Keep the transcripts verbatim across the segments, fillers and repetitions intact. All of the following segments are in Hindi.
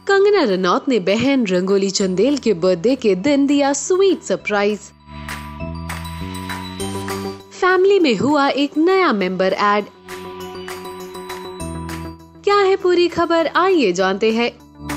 कंगना रनौत ने बहन रंगोली चंदेल के बर्थडे के दिन दिया स्वीट सरप्राइज। फैमिली में हुआ एक नया मेंबर ऐड। क्या है पूरी खबर, आइए जानते हैं।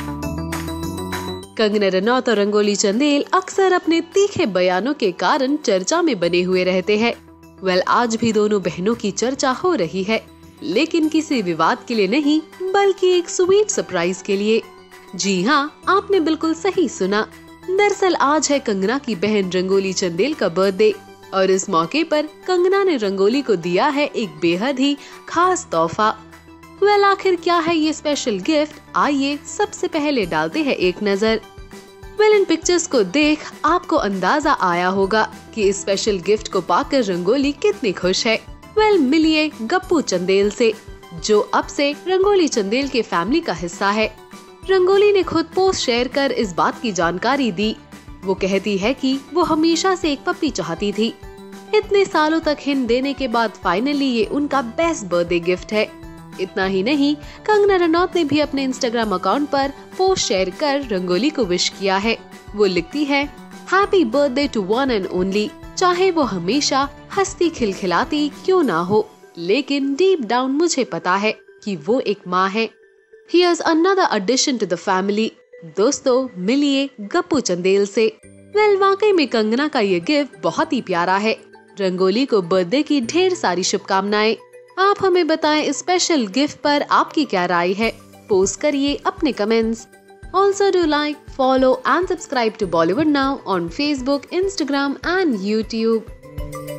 कंगना रनौत और रंगोली चंदेल अक्सर अपने तीखे बयानों के कारण चर्चा में बने हुए रहते हैं। वेल आज भी दोनों बहनों की चर्चा हो रही है, लेकिन किसी विवाद के लिए नहीं, बल्कि एक स्वीट सरप्राइज के लिए। जी हाँ, आपने बिल्कुल सही सुना। दरअसल आज है कंगना की बहन रंगोली चंदेल का बर्थडे और इस मौके पर कंगना ने रंगोली को दिया है एक बेहद ही खास तोहफा। वेल आखिर क्या है ये स्पेशल गिफ्ट, आइए सबसे पहले डालते हैं एक नजर। वेल इन पिक्चर्स को देख आपको अंदाजा आया होगा कि इस स्पेशल गिफ्ट को पाकर रंगोली कितनी खुश है। वेल मिलिए गप्पू चंदेल से, जो अब से रंगोली चंदेल के फैमिली का हिस्सा है। रंगोली ने खुद पोस्ट शेयर कर इस बात की जानकारी दी। वो कहती है कि वो हमेशा से एक पप्पी चाहती थी। इतने सालों तक हिंट देने के बाद फाइनली ये उनका बेस्ट बर्थडे गिफ्ट है। इतना ही नहीं, कंगना रनौत ने भी अपने इंस्टाग्राम अकाउंट पर पोस्ट शेयर कर रंगोली को विश किया है। वो लिखती है, happy birthday to one and only. चाहे वो हमेशा हंसती खिलखिलाती क्यों ना हो, लेकिन डीप डाउन मुझे पता है कि वो एक माँ है। Here's another addition to the family। दोस्तों मिलिए गप्पू चंदेल से। वेल वाकई में कंगना का ये गिफ्ट बहुत ही प्यारा है। रंगोली को बर्थडे की ढेर सारी शुभकामनाएं। आप हमें बताएं इस स्पेशल गिफ्ट पर आपकी क्या राय है, पोस्ट करिए अपने comments. Also do like, follow and subscribe to Bollywood Now on Facebook, Instagram and YouTube।